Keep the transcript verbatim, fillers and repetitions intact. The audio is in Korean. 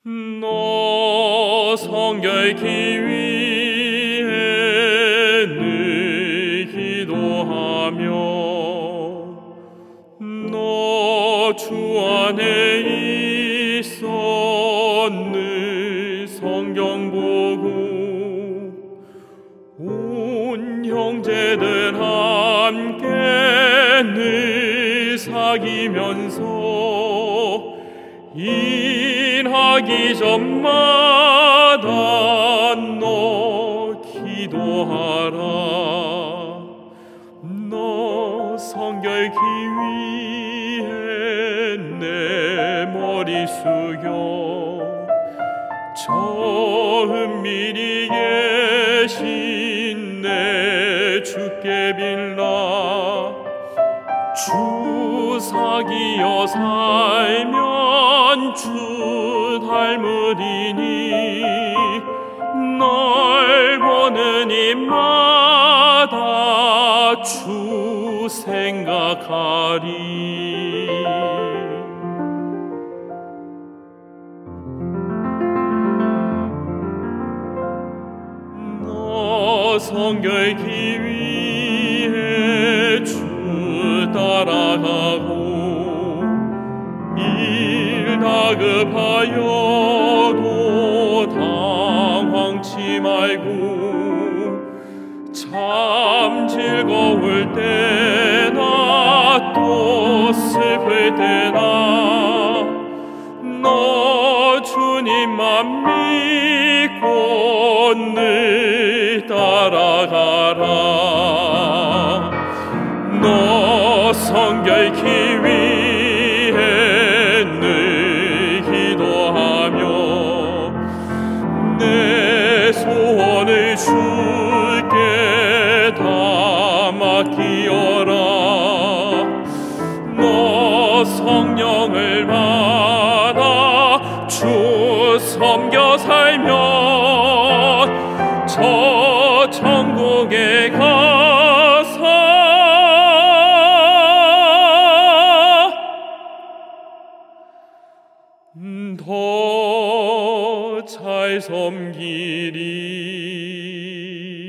너 성결케 위해 늘 기도하며 너 주 안에 있어 늘 성경 보고 온 형제들 함께 늘 사귀면서 일하기 전마다 너 기도하라. 너 성결케 위해 내 머리 숙여 저 은밀히 계신 내 주께 빌라. 주 사귀어 살면 주 닮으리니 널 보는 입마다 주 생각하리. 너 성결케 위해 주 따라가고 일 다급하여도 당황치 말고 참 즐거울 때나 또 슬플 때나 너 주님만 믿고 늘 따라가라. 너 성결케 위해 늘 기도하며 내 소원을 주께 다 맡기어라. 너 성령을 받아 주 섬겨 살면 저 천국에 가서 더 잘 섬기리.